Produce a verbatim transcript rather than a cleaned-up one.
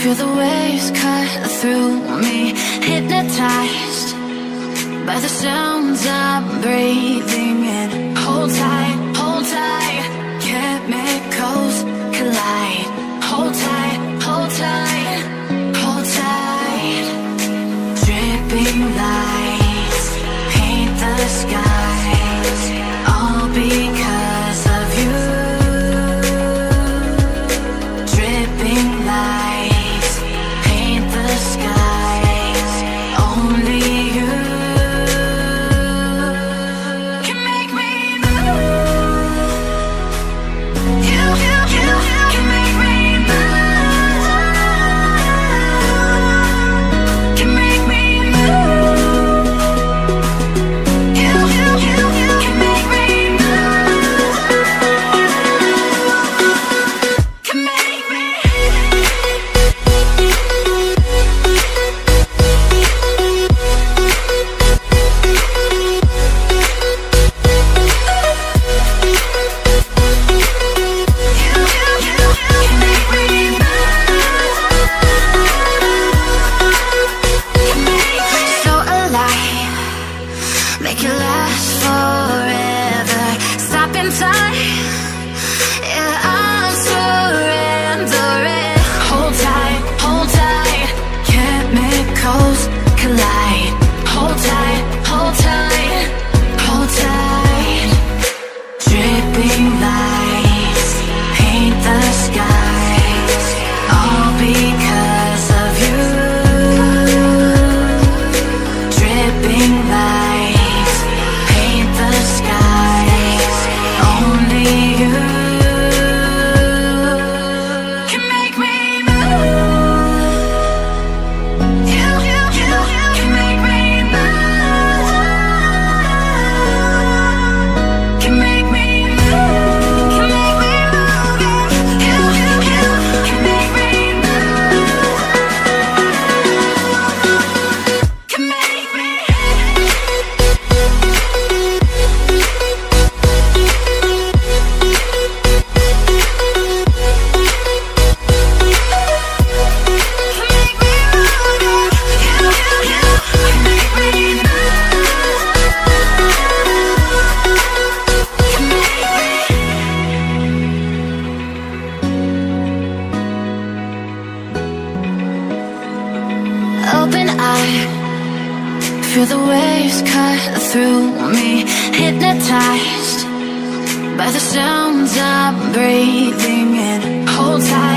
Feel the waves cut through me, hypnotized by the sounds I'm breathing in. Hold tight, hold tight, chemicals collide. Hold tight, hold tight, hold tight. Dripping lights paint the skies, all because of you. Dripping lights paint the skies, only you can make me move. You, you, you can make me move. Can make me move. You, you, you can make me move. Can make me. So alive, make it last forever. Stop in time, yeah, I'm surrendering. Hold tight, hold tight, chemicals collide. Hold tight, hold tight, hold tight. Dripping lights paint the skies, all because of you. Dripping lights paint the skies, only you can make me move. You, you, you can make me move. Can make me move. Can make me move. You, you, you can make me move. Can make me. Open eye, feel the waves cut through me, hypnotized by the sounds I'm breathing in. Hold tight.